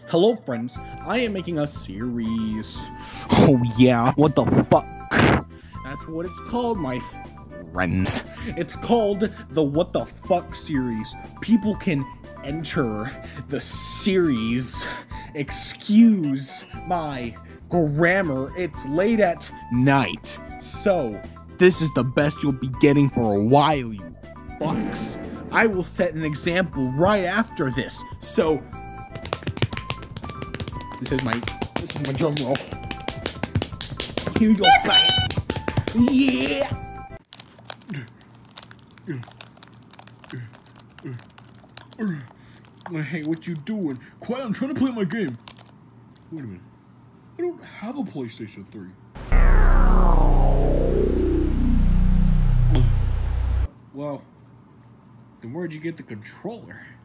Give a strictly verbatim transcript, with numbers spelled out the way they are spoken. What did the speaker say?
Hello friends, I am making a series. Oh yeah, what the fuck? That's what it's called, my friends. It's called the What the Fuck series. People can enter the series. Excuse my grammar, it's late at night. So, this is the best you'll be getting for a while, you fucks. I will set an example right after this. So, this is my this is my drum roll. Here you go, guys. Yeah. Hey, what you doing? Quiet, I'm trying to play my game. Wait a minute. I don't have a PlayStation three. Well, then where'd you get the controller?